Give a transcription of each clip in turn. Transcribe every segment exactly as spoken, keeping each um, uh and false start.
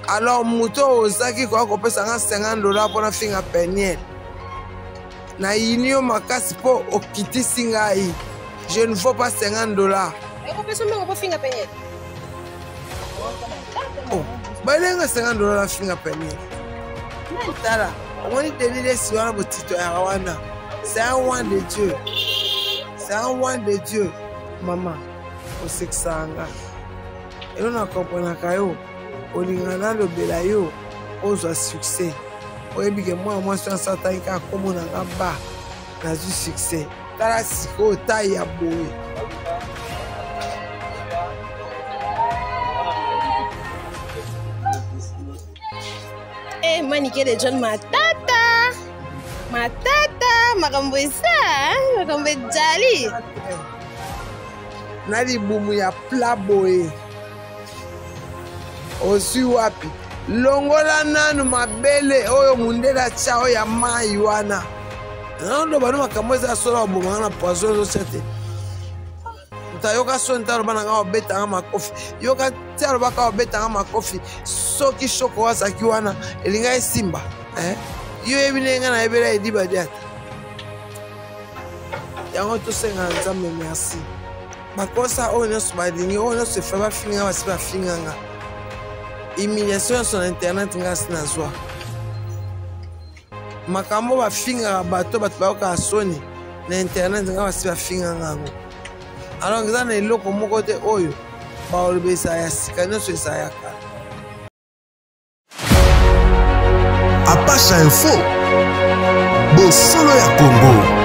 Alors moto ozaki kwa kopesa cinquante dollars pour na finga peniel. Na inyo makasi po okitisi ngai. Je ne veux pas cinquante dollars. Et vous pouvez me finga peniel. Oh, balenga cinquante dollars na finga peniel. Tala, on est délire sur un petit Arawana. C'est un roi de Dieu. C'est un roi de Dieu. Maman, au sexanga. Et on a compris que au lingana le belayo, aux succès. Au début que moi, moi, je suis un certain qui a comme on a bas, n'a eu succès. Tala siko taille à boue. Eh, Maniké de John Matata. Matata, makambo esa, makambo jali. Nadi bumu ya plaboe. Osi wapi. Longola nanu mabele oyo mundela chao ya mai wana. Nando banu makambo esa solo bumu na poison zo sete. Yoka so ntaro bana nga obeta nga makofi. Yoka taro baka obeta nga makofi. Soki shoko wasaki wana elinga esimba. Eh? Yo ebine nga na ebela ediba diata. Yango to senga nzambe merci. Makosa oyo nyonso balingi oyo nyonso efa bafinga basi bafinga nga. Humiliation sur internet nga si nazwa. Makambo bafinga bato bato bayoka soni na internet nga basi bafinga nga ngo. Alors que ça n'est pas comme côté oyo ba olbesa ya sika nyonso esayaka. Apache Info Bosolo ya Congo.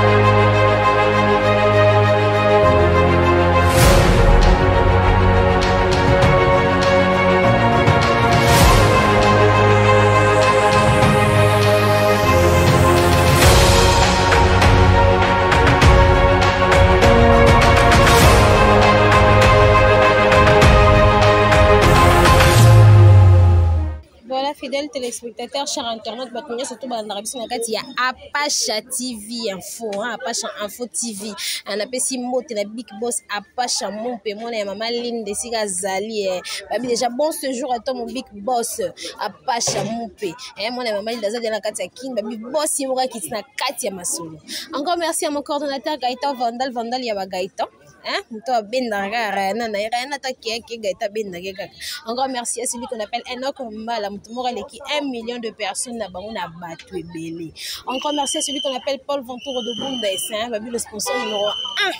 Fidèles téléspectateurs, chers internautes, Batounia, surtout dans la il y a Apache T V Info, Apache Info T V. On appelle si mot la Big Boss Apache mon paiement et maman Lynn de Siga Zali. Babi déjà bon ce jour à toi mon Big Boss Apache mon pay. Et moi la maman Lynn de la Katia King, Babi Boss Imura qui na Katia Masolo. Encore merci à mon coordonnateur Gaëtan Vandal Vandal Yaba Gaëtan. Hein, toi ben nara na na na ta qui qui gaita ben nara. Encore merci à celui qu'on appelle Enoch Mbala Mutumora qui un million de personnes na bango na battu belé. Encore merci à celui qu'on appelle Paul Ventour de Bundes, hein, babi le sponsor numéro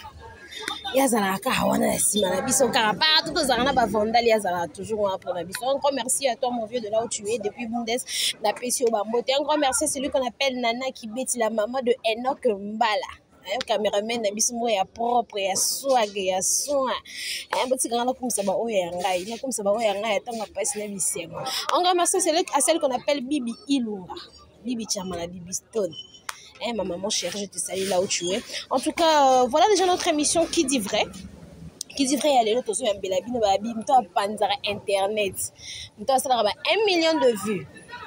un. Yazala ka wana na sima na biso car partout aux arna ba vandal yazala toujours pour la biso. Encore merci à toi mon vieux de là où tu es depuis Bundes na Pesio Bambote. Encore merci à celui qu'on appelle Nana qui bêtit la maman de Enoch Mbala. Un caméraman na biso mo ya propre ya swag ya soin un petit grand comme ça ba oya ngai na comme ça ba oya ngai tanga passe na bisengo encore merci à celle qu'on appelle Bibi Ilunga Bibi Chamala Bibi Stone. Eh maman mon cher, je te salue là où tu es. En tout cas euh, voilà déjà notre émission qui dit vrai. Qui dit vrai aller l'autre sur un belabino ba bi mto panzara internet mto sala ba un million de vues.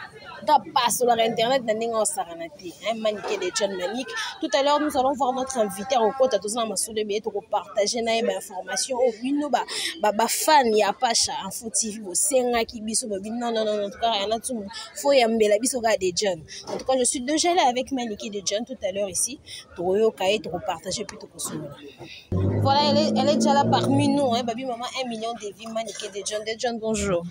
Pas sur leur internet n'anningo saranati un Maniké de John Manique. Tout à l'heure nous allons voir notre invité au côté de ça maso de bien pour partager na information au bino ba ba fan ya Apache Info T V bo senga ki biso ba non non non en tout cas rien tout faut yambela biso ga de John. En tout cas je suis déjà là avec Maniké de John tout à l'heure ici pour yo kai pour partager plutôt que ça. Voilà elle est, elle est déjà là parmi nous hein babi maman un million de vies Maniké de John de John bonjour.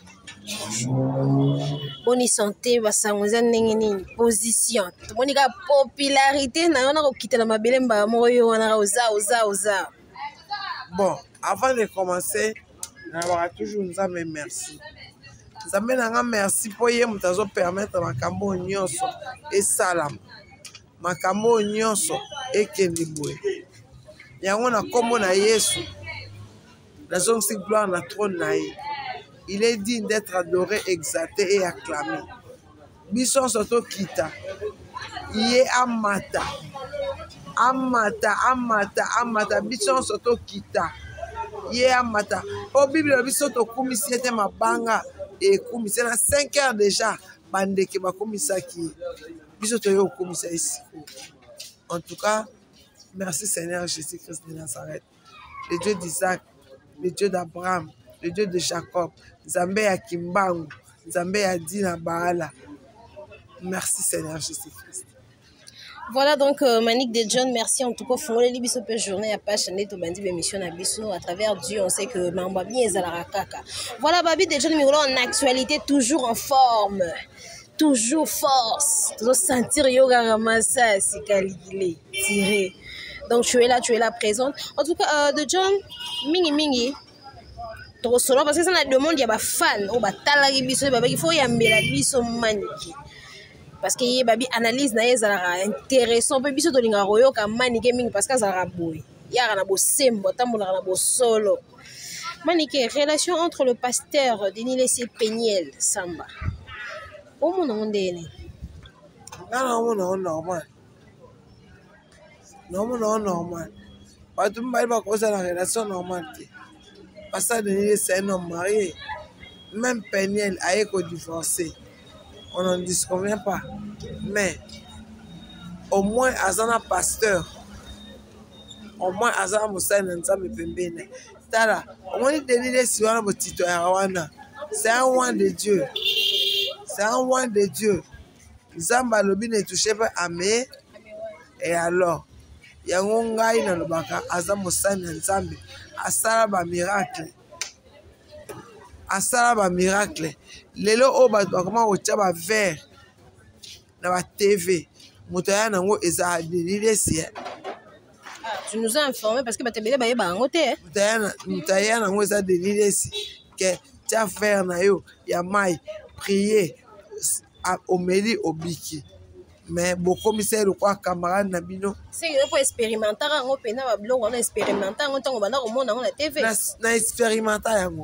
Bonjour. Bonne santé basangoza ndenge nini position tomoni ka popularité na yona ko kitela mabele mba moyo wana oza oza oza. Bon, avant de commencer na ba toujours nzambe merci nzambe nanga merci po ye mutazo permettre makambo nyonso et salam makambo nyonso ekende boye yango na kombo na Yesu la zone si gloire na trône na ye. Il est digne d'être adoré, exalté et acclamé. Bison soto kita. Yé amata. Amata, amata, amata. Bison soto kita. Yé amata. Au Bible, bison to kumisi ete mabanga. Et kumisi na cinq heures déjà. Bandeke ba kumisa ki. Bison to yo kumisa ici. En tout cas, merci Seigneur Jésus-Christ de Nazareth. Le Dieu d'Isaac, le Dieu d'Abraham, le Dieu de Jacob, Zambé ya Kimbangu, Nzambe a dit na baala. Merci Seigneur Jésus-Christ. Voilà donc euh, Manick de John, merci en tout cas pour les biso pe journée à page net bandi émission à biso à travers Dieu on sait que mamba bien ezala kaka. Voilà Babi de John Migolo en actualité toujours en forme. Toujours force. Toujours sentir yoga ramassa c'est calculé tiré. Donc tu es là, tu es là présente. En tout cas euh, de John mingi mingi trop solo parce que ça na demande il y a ba fan ou ba talaki biso ba il faut yambela biso Manick. Parce que y babi analyse na ezala intéressant pe biso to linga royo ka Manick mingi parce que azala boy ya na bo sembo tamola na bo solo. Manick, relation entre le pasteur Denis Laissé Peniel Samba o mo no ndene na na mo no normal non non normal pas tout mal pas cause la relation normale pasteur Denis c'est un homme marié même Peniel a été divorcé. On n'en disconvient pas. Mais au moins, Azana pasteur, au moins, Azana Moussa Nzambe Pembene. Tala, au moins, il dit si on a un petit Arawana. C'est un roi de Dieu. C'est un roi de Dieu. Zamba Lobi ne touchait pas à mes. Et alors, il y a un gars dans le baka, Azana Moussa Nzambe. Asala ba miracle. Asala ba miracle. Lelo o ba comment o tchaba vert na ba T V motoya nango eza Denis Laissé. Tu nous as informé parce que ba tebele ba yeba ngote motoya motoya nango eza Denis Laissé que tu as faire na yo ya mai prier au mairie obiki mais beaucoup commissaire quoi camarade na bino c'est il faut expérimenter ngo pena ba blog on expérimenter ngo tango bana ko mona ngo na T V na na expérimenter yango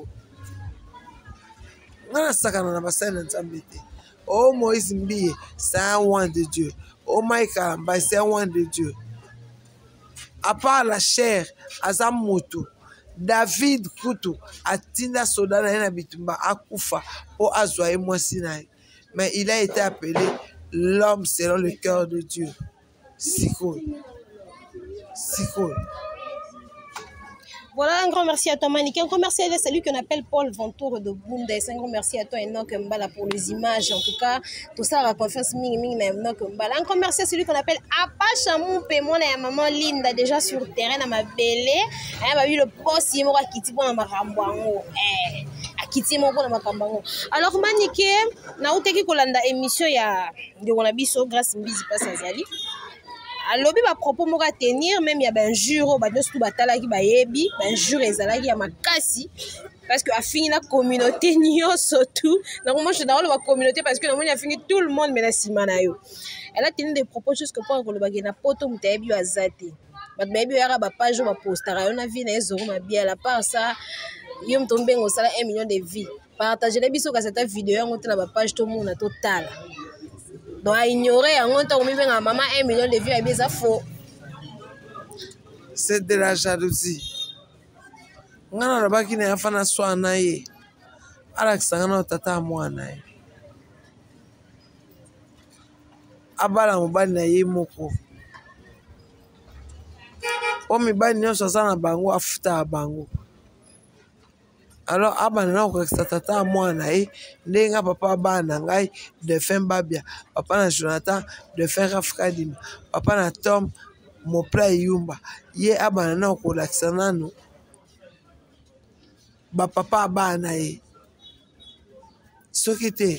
na sakana na basana Nzambe te. Oh Moïse Mbiye, c'est un roi de Dieu. Oh Maïka, c'est un roi de Dieu. À part la chair, Azam Moto, David Koutou, Atina Sodana na Bitumba, Akufa, O Azwae Mwasinaï. Mais il a été appelé l'homme selon le cœur de Dieu. Sikoy. Sikoy. Voilà, un grand merci à toi Manick. Un grand merci à celui qu'on appelle Paul Ventour de Bundes. Un grand merci à toi Enoch Mbala pour les images. En tout cas, tout ça a confiance ming ming na Enoch Mbala. Un grand merci à celui qu'on appelle Apacha Moupe. Moi, la maman Linda déjà sur le terrain à ma belle. Elle a vu le poste il m'a quitté pour ma rambango. Eh, a quitté mon pour ma rambango. Alors Manick, na uteki kolanda émission ya de Wolabiso grâce Mbizi passe Azali. Alobi ba propos moka tenir même ya ben juro ba dostu batala ki ba yebi ben juro ezalaki ya makasi parce que a fini la communauté nyo surtout donc moi je suis dans la communauté parce que a fini tout le monde mais la simana yo elle a tenu des propos jusqu'au point que le bagena poto mutayebi azati ba bebi ya ba page ba postara yo na vie na ezoro ma bien la part ça yo mtombe ngo sala un million de vues partager les biso ka cette vidéo ngo tena ba page to mona total. Donc à ignorer en compte on à maman un million de vues et bien ça faux. C'est de la jalousie. Ngana na baki na yafana swa na ye. Ala kisangana tata mwana ye. Abala mobali na ye moko. O mibali nyonso sana bango afuta bango. Alors abana na ko tata mwana ye ndenga papa bana ngai de fin babia papa na Jonathan de fin Rafkadim papa na Tom mo pla yumba ye abana na ko laksana no ba papa bana ye soki te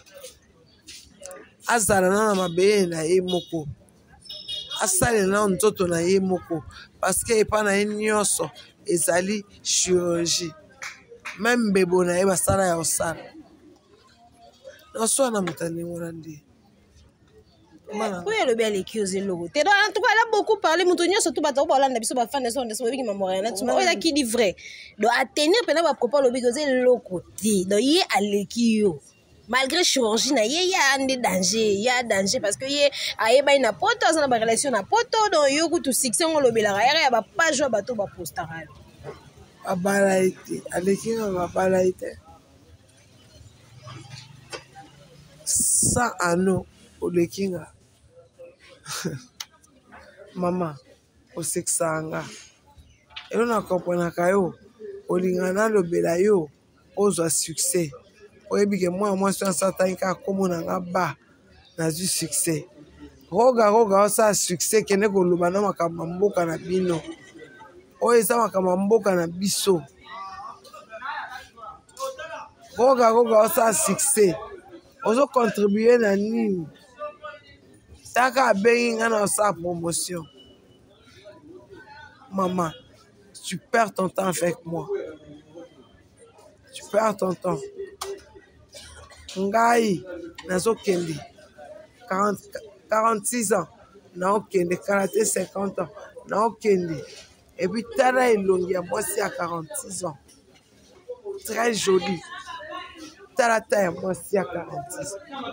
azala na mabeye na ye moko asale na nzoto na ye moko parce que epa na ye nyonso ezali chirurgie. Même bebo na eba sala ya osala. Na so na mutani ngorandi. Mana. Oui, le bien les kiosé logo. Te do en tout cas là beaucoup parler mutonyo surtout ba to ba landa biso ba fan de son de so bi mamora na tuma. O la ki di vrai. Do a tenir pena ba propos lobi goze loko ti. Do ye aleki yo. Malgré chirurgie na ye ya ande danger, ya danger parce que ye aye ba ina poto ça na ba relation na poto donc yo ku tu succès on lobela ya ba page ba to ba postara. Abala ite aleki na babala ite sa ano olekinga mama oseksanga elo na kompona kayo olingana lobela yo ozwa succès oyebi ke mwana mwasi asatani kaka kombo na nga ba nazwi succès. Roga roga osala succès kende koloba na makambo ya mboka na bino oyo eza makambo ya mboka na biso. Roga roga osala succès ozo contribuer na nini taka abengi nga na osala promotion. Maman, tu perds ton temps avec moi. Tu perds ton temps. Ngai, nazo kende. quarante-six ans. Nao kende. quarante, cinquante ans. Nao kende. Et puis, tala elongi ya mwasi à quarante-six ans. Très joli. Tala ta ya mwasi à quarante-six ans.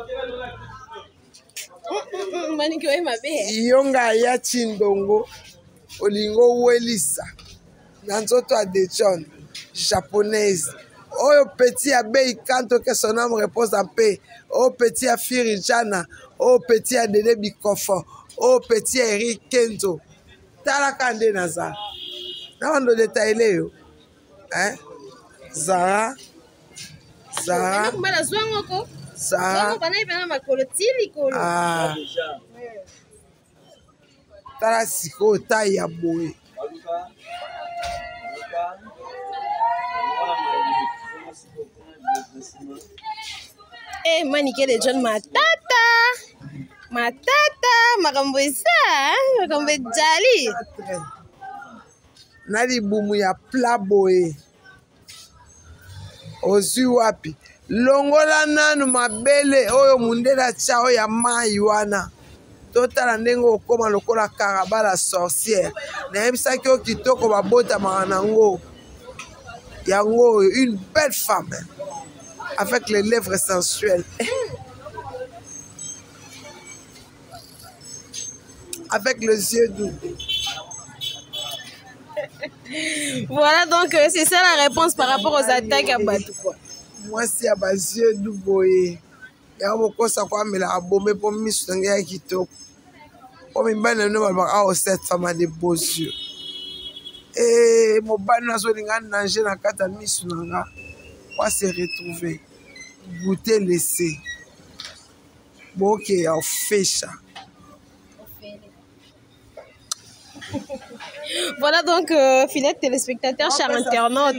Yonga ya Chindongo. Olingo Welisa. Nanzoto a de John. Japonaise. Oh petit abeille kanto que son âme repose en paix. Oh petit a Firijana. Oh petit a Dede Bikofo. Oh petit a Eric Kenzo. Tala kande naza. Na wando detaile yo. Hein? Zara. Zara. Zara. Ah. Tala siko ta ya boye. Eh, Manique de John Matata. Matata, makambo esa, makambo jali. Nali bumu ya pla boye. Ozwi wapi? Longola nanu mabele oyo mundela chao ya mai wana. Totala ndenge okoma lokola karabala sorcière. Nayebisaki o kitoko babota maranango. Yango, une belle femme avec les lèvres sensuelles. Avec les yeux doux. Voilà donc euh, c'est ça la réponse par rapport aux attaques à Batou. Moi c'est à bas yeux doux boye. Ya moko sa kwa mela abomé pour misu nanga ya kitoko. O mimbana no ba a cette femme a des beaux yeux. Et mon ban nazo linga nanger na kata misu nanga. Pour se retrouver. Goûter laisser. Boke ya ofesha. Voilà donc, euh, fidèles téléspectateurs, chers internautes.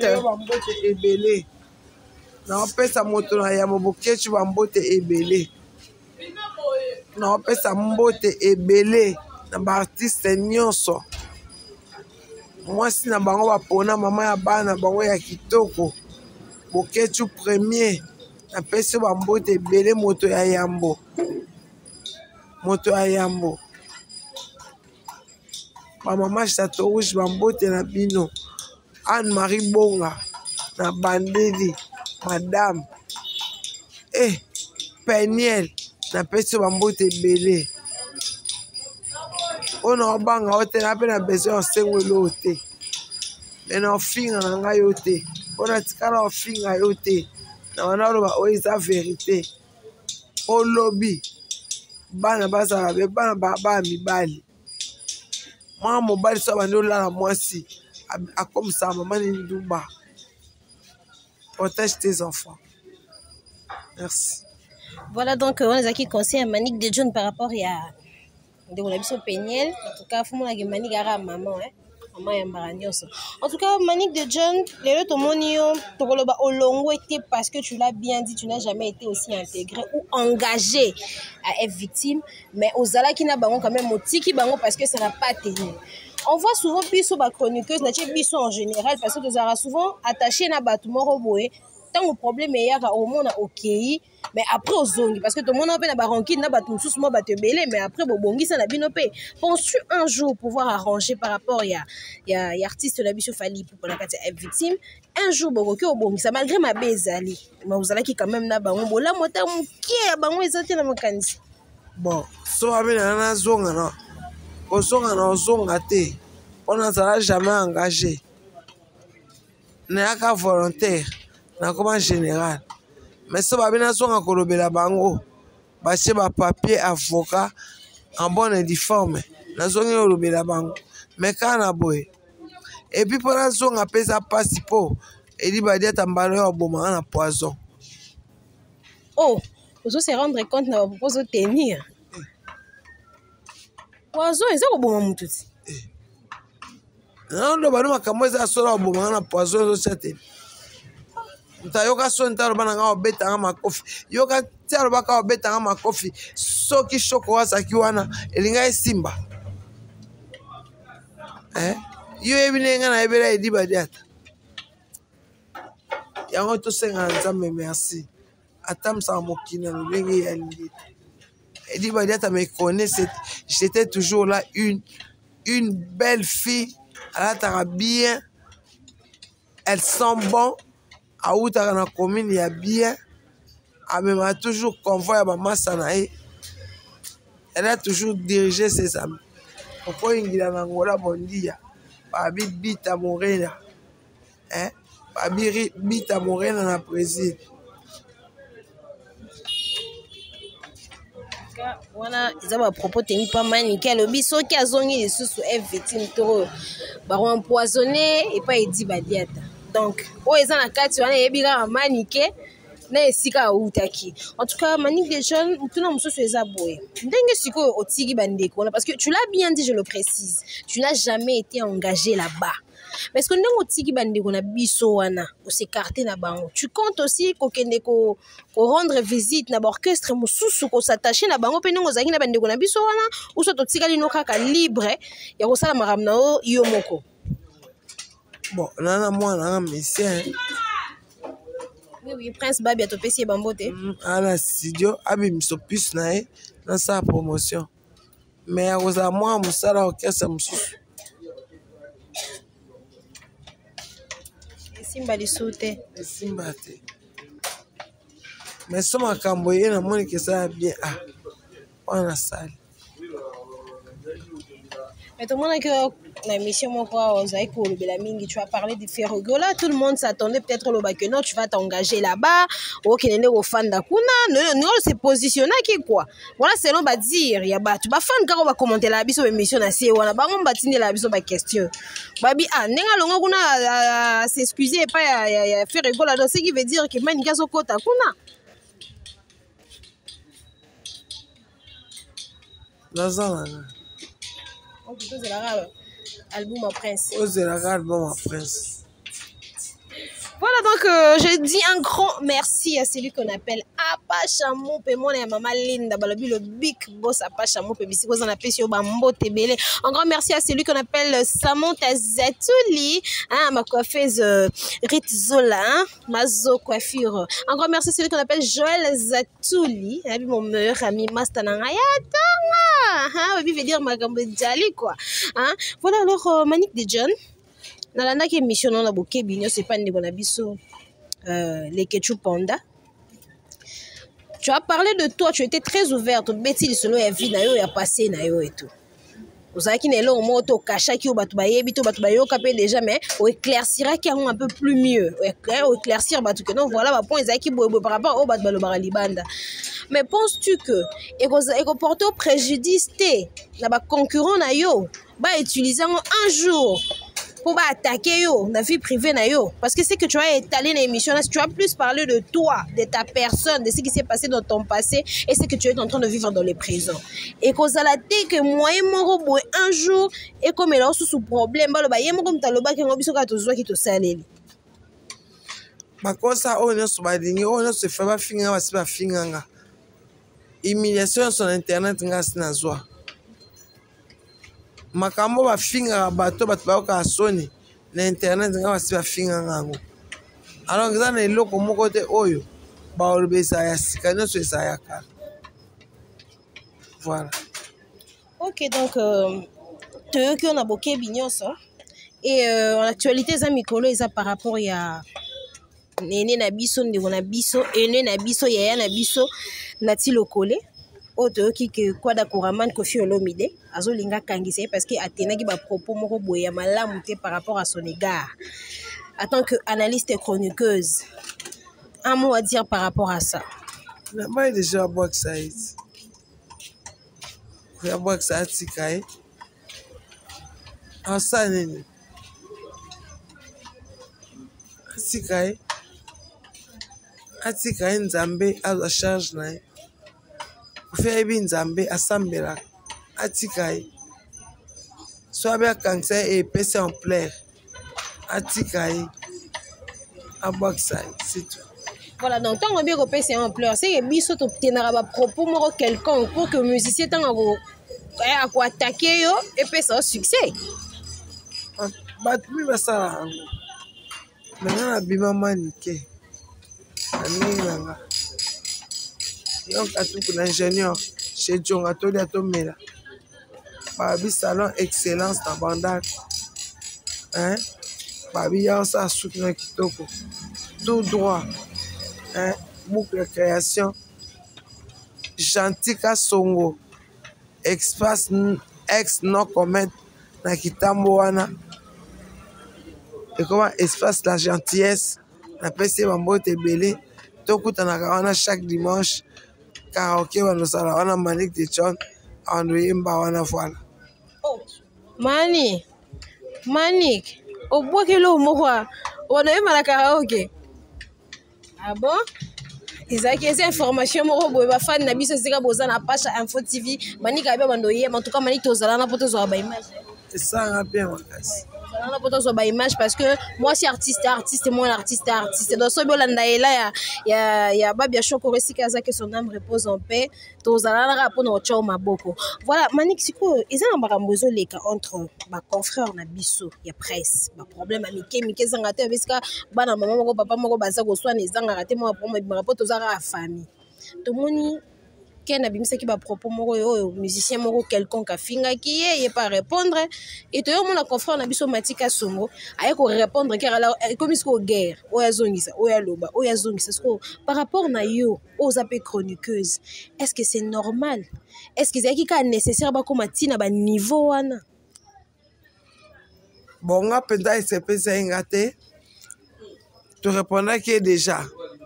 Na opesa moto na ya mobokechu ba mbote ebele. Na opesa mbote ebele na ba artiste nyonso. Mwasi na bango bapona mama ya bana bango ya kitoko. Bokechu premier na pesa ba mbote ebele moto ya Yambo. Moto ya Yambo. Ba mama Chateau Rouge bambote na bino. Anne-Marie Bonga na Bandeli madame eh Peniel na pesi bambote belé. Ona obanga ote na pe na besoin osengwelo ote. Mena ofinga na ngai ote. Ona tikala ofinga yote. Na wana loba o eza vérité. O lobby bana bazala be bana ba mibali. Mwa mobali so bando la mwasi a comme ça maman ni duba. Protège tes enfants. Merci. Voilà donc on a qui conseille à Manique de John par rapport à de mon habitude Peniel. En tout cas, faut mon Manique à maman hein. Maman et Mbaragnos. En tout cas, Manique de John, les autres monio, tokoloba olongo était parce que tu l'as bien dit, tu n'as jamais été aussi intégré ou engagé à être victime, mais aux ala qui n'a bango quand même motiki bango parce que ça n'a pas tenu. On voit souvent biso ba chroniqueuse na biso en général parce que nous avons souvent attaché na bâtiment roboé tant le problème est ya au monde OK mais après aux zongi parce que tout le monde a na baranki na batum sous moi te belé mais après bobongi ça na bino pe. Penses-tu un jour pouvoir arranger par rapport ya ya ya artiste la biso Fally pour la carte être victime un jour bokoki obongi ça malgré ma bezali mais vous allez qui quand même na bango bola mota mukie bango ezati na makanisi bon so amena na zonga na ozonga na ozonga te on n'azala jamais engagé na ka volontaire na comme général mais so ba bina zonga kolobela bango ba che ba papier avocat en bonne et due forme na zonga kolobela bango mais kana boy et puis pour la zonga pesa pasipo et dit ba dia tambalo ya boma na poison oh ozo se rendre compte na propose tenir wazo eza koboma mutu ti non bano makambo eza solo oboma na poison zo sete nta yoka so nta loba nga obeta nga makofi yoka tia loba ka obeta nga makofi soki shoko wasaki wana elinga esimba eh yo ebine nga na ebela edi badiata yango tosenga nzambe merci atamsa mokina lolenge ya lingi edi badiata me connaît j'étais toujours là une une belle fille alataka bien elle sent bon autaka na commune ya bien amema toujours convoi ya bamasa na ye elle a toujours dirigé ses amis okoyingila na ngola bondia babi bita morena hein babi bita morena na Brésil wana eza bapropos teni mpa manike alobi soki azongi lisusu evictime to baempoisonne epai edi badiata donc oyo eza na kati wana eyebi kaka manike na esika autaki en tout cas Manique des Jeunes mutuna mosusu eza boye ndenge sikoyo otiki bandeko wana parce que tu l'as bien dit, je le précise, tu n'as jamais été engagé là-bas. Mais est-ce que ndenge otiki bandeko na biso wana osekarté na bango, tu comptes aussi kokende ko ko rendre visite na orchestre mosusu ko s'attacher na bango pe ndenge ozaki na bandeko na biso wana ou soit otikali no kaka libre ya kosala makambo na yo moko? Bon nana mwana nga mesien oui oui Prince Babi atopesi bambote ala studio abimiso plus na ye na sa promotion mais akozala mwa mosala orchestre mosusu esimba lisu te esimba te mais so makambo ye namoni kesala bien ah wana sali mais tout le monde que la mission mon quoi ozai ko lobela mingi, tu as parlé de Ferrogo là, tout le monde s'attendait peut-être le que non tu vas t'engager là-bas ou que nene au fan da kuna non non se positionner qui quoi voilà selon ba dire ya ba tu ba fan ka ba commenter la biso émission na sie wana ba ngomba tinde la biso ba question babi ah nenga longa kuna s'excuser pas ya ya Ferrogo là, donc ce qui veut dire que Manique zo kota kuna lazana album à Prince. Album à Prince. Voilà donc euh, je dis un grand merci à celui qu'on appelle Apache Moupe, mon et maman Linda Balobi, le big boss Apache Moupe, bisiko on appelle sur Bambo Tebele. Un grand merci à celui qu'on appelle Samantha Zatouli, hein, ma coiffeuse euh, Rit Zola, hein, Mazo coiffure. Un grand merci à celui qu'on appelle Joël Zatouli, hein, mon meilleur ami Mastananga. Hein, veut dire Magambo Djali quoi. Hein. Voilà alors euh, Manique des Jeunes. Nalanda qui mission na boke binyo c'est pas ndeko na biso euh les Ketchup Panda. Tu as parlé de toi, tu étais très ouverte, beti solo ya vie na yo ya passé na yo et tout. Ozaki na lo moto kashaki o batu bayebi to batu bayoka pe déjà mais o éclaircira qui un peu plus mieux. O éclaircir batu que non voilà ba point ezaki bobo par rapport au batu balobara libanda. Mais penses-tu que et ko porter préjudice té na ba concurrent na yo ba utiliser un jour pour attaquer yo, la vie privée na yo, parce que c'est que tu as étalé l'émission, tu as plus parlé de toi, de ta personne, de ce qui s'est passé dans ton passé et ce que tu es en train de vivre dans les prisons. Et qu'on ça la que moi et mon robot un jour et comme elle a sous problème, bah le bah yemo comme taloba qui ngobiso ka to zwa ki to saleli. Bakosa o nyo so badingi o nyo se fa ba finga ba se ba finga nga. Humiliation sur internet nga sina zwa. Makambo ba finga bato bato bayoka soni na internet nga basi ba finga ngango alors que ça na eloko moko te oyo ba olobesa ya sika nyonso esa ya kala voilà. Ok donc euh, te on a boké binyonso et euh, en actualité za mikolo eza par rapport ya nene na biso ndeko na biso ene na biso yaya na biso nati lokole oto ki ke kwa da Koraman Koffi Olomide azolinga kangisa parce que atenaki ba propos moko boye ya malamu te par rapport à son égard. En tant que analyste et chroniqueuse, un mot à dire par rapport à ça. Na ba déjà box site. Ya box site kai. Asa nini? Sikai. atika ye nzambe azwa charge na ye kofi ayebi nzambe asambela atika ye so abe akangisa ye epesi ampleur atika ye abwakisa ye c'est tout. Voilà, donc tant que bien que c'est en pleurs, c'est que biso to tenara ba propos moko quelconque pour que musicien tant à quoi attaquer yo et puis ça succès. Bato mi basala yango menga na bima manike aningi nanga donc atuku na ingénieur chez Djonga tolia tomela babi salon excellence na bandal hein babi ya sa suki na kitoko tout droit hein boucle création gentil kasongo espace ex no comment na kitambo wana et comment espace la gentillesse na pesi bambote ebele tokutanaka wana chaque dimanche karaoke banosala wana Malik de John andoyemba wana voilà. Mani Manik obwakelo omokwa onoyemba na karaoke. Ah bon? Ezaki eza information moko boye bafani na biso esika boza na Apacha Info T V Manik abe bandoyemba en tout cas Manik tozala na po tozwa ba image. esanga bien makasi On a peut-être sur image parce que moi c'est artiste artiste moi l'artiste artiste donc so bolanda ela ya ya babia shoko resika za que son âme repose en paix tozala na rapona ocho maboko voilà Manik siko ils ont makambo ezoleka entre ba confrères na biso ya presse ba problème amike mike zanga te bisika bana mama moko papa moko baza ko swana ezanga te moi pour ma rapport tozara la famille to moni ken abimisaki ba propos moko oyo musicien moko quelconque afingaki ye ye pas répondre et to yo mona confrère na biso Matika Songo aye ko répondre car alors comme isko guerre oya zongisa oya loba oya zongisa sko par rapport na yo aux appels chroniqueuses est-ce que c'est normal est-ce que c'est qui ka nécessaire ba comme tina ba niveau wana bonga penda esepesa inga te tu répondaki déjà.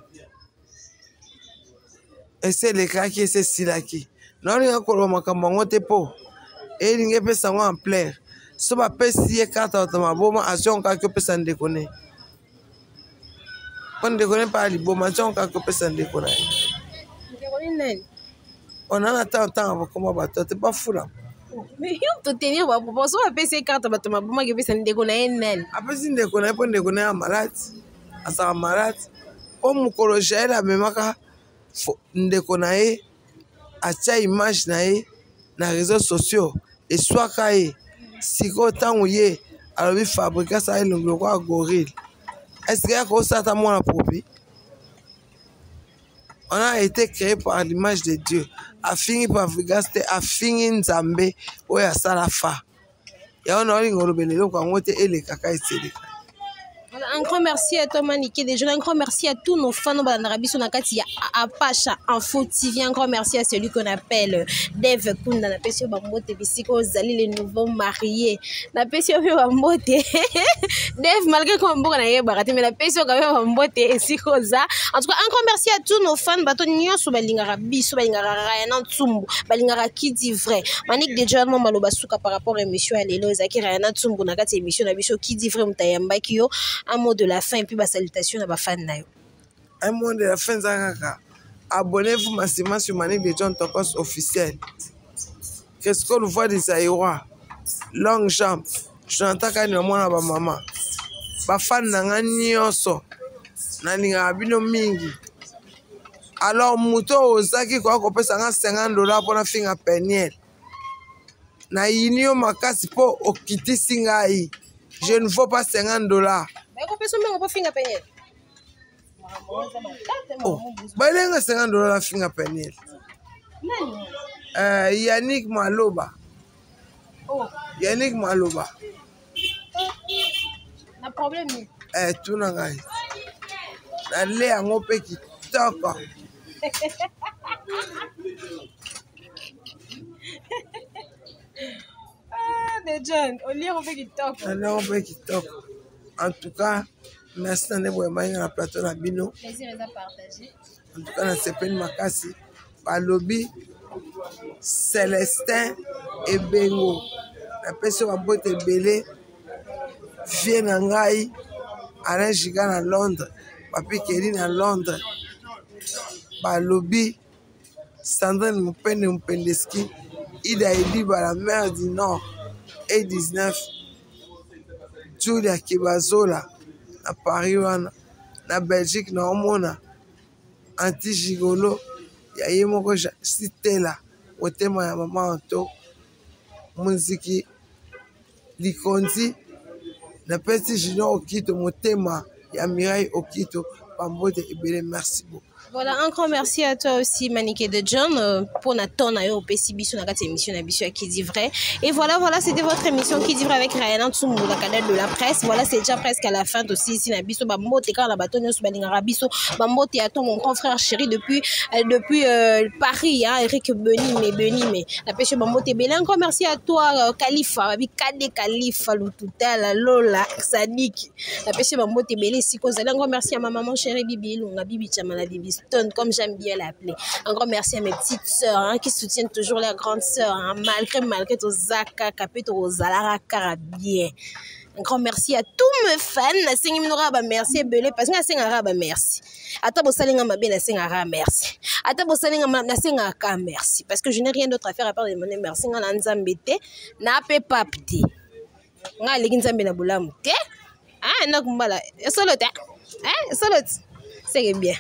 Et c'est le cas qui est silaki. Non, il y a encore un makambo ngote po. Et il y a pesa en plein. So ba pesi ye carte automa boma asion ka ko pesa ndekone. On ndekone pa li boma asion ka ko pesa ndekone. Ndekone nani? On en attend tant comme ba to te pas fou là. Mais il faut tenir ba propos so ba pesi carte automa boma ke pesa ndekone nani? Apesi ndekone po ndekone a malade. Asa malade. O mukoloja la memaka ndeko na ye atia image na ye na réseaux sociaux eswaka ye siko ntango ye alobi fabrika sa ye longoko ya gorille est-ce akosata mwana popi on a été créé par l'image de Dieu afingi pavrika te afingi nzambe oyo asala fa yango na olinga olobela eloko yango te elekaka eseleka. Voilà, un grand merci à toi Manik déjà un grand merci à tous nos fans dans l'Arabie Saoudite à Apacha Info T V un grand merci à celui qu'on appelle Dave Kunda na pesio bambote bisiko zali les nouveaux mariés na pesio bambote Dave malgré qu'on mboka na ye barate mais na pesio quand même bambote esiko za en tout cas un grand merci à tous nos fans bato nyonso balingara biso balingara Rayana Tsumbu balingara Kidi vrai Manik déjà non maloba suka par rapport à émission à lelo ezaki Rayana Tsumbu na kati émission na biso Kidi vrai mutayamba kiyo. Un mot de la fin et puis ma salutation à ma fan. Un mot de la fin, Zakaka. Abonnez-vous massivement sur Manik de John Tokos officiel. Qu'est-ce qu'on voit des aérois? Long jump. Je n'entends qu'à nous, moi, ma maman. Ma fan n'a nyonso. Naninga abino mingi. Alors, mouto ozaki kwa kope sanga cinquante dollars pour la fin à peniel. Na inyo makasi po okiti singai. Je ne vaux pas cinquante dollars. Oh, balenga cinquante dollars la finga penel. Euh, Yannick Maloba. Oh. Yannick Maloba. Na problème. Eh, tout na ngai. Na le yango pe kitoko. John, on lit on fait qui top. On fait qui top. En tout cas, merci d'avoir été dans le plateau de Bino. Plaisir à partager. En tout cas, dans ce pays Makasi, par lobby, Célestin et Bengo. La personne a beau être belé, vient en Gaï, Alain Gigan à Londres, Papi Kéline à Londres, balobi Sandrine Mupende Mpendeski, Ida Eliba, la mère du Nord, et dix-neuf, Julia Kibazola, na Paris, na Belgique, na Omona, Anti-Gigolo, ya Yemoko Stella, Otema ya Mama Anto, Munziki, Likondi, na Petit Junior Okito, Motema, ya Mireille Okito, Pambote Ebele, merci beaucoup. Voilà, un grand merci à toi aussi, Maniké de John, euh, pour notre ton à P C B sur la émission qui dit vrai. Et voilà, voilà, c'était votre émission qui dit vrai avec Ryan Tsumou, la cadette de la presse. Voilà, c'est déjà presque à la fin aussi. Si Nabiso Bambote, quand la bâtonne sur Balingarabiso, Bambote et à ton mon grand frère chéri depuis, euh, depuis euh, Paris, hein, Eric Beni, mais Beni, mais la pêche Bambote Belé. Un grand merci à toi, euh, Khalifa, avec Kade Khalifa, Loutouta, Lola, Sadik, la pêche Bambote Belé, si cause. Un grand merci à ma maman chérie Bibi, Lunga Bibi Chamala Bibi. Comme j'aime bien l'appeler. Un grand merci à mes petites sœurs hein, qui soutiennent toujours leurs grandes sœurs, hein, malgré malgré tout Zaka, Capito, Zalara, Carabien. Un grand merci à tous mes fans. Merci Belé parce que c'est un merci. Ata bosalinga mabe na senga merci. Ata bosalinga na senga ka merci parce que je n'ai rien d'autre à faire à part de demander merci ngana nzambete na pe papti. Nga leki nzambe na bulamu te. Ah na kumbala. Solo ta. Hein solo. C'est bien.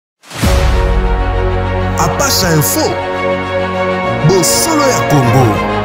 Apache Info, Bosolo ya Congo.